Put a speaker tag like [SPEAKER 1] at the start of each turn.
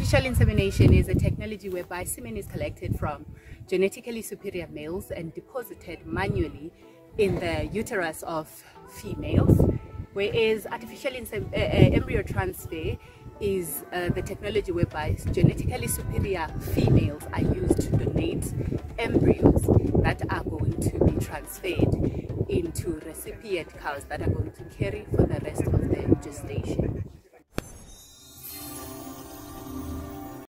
[SPEAKER 1] Artificial insemination is a technology whereby semen is collected from genetically superior males and deposited manually in the uterus of females, whereas artificial embryo transfer is the technology whereby genetically superior females are used to donate embryos that are going to be transferred into recipient cows that are going to carry for the rest of their gestation.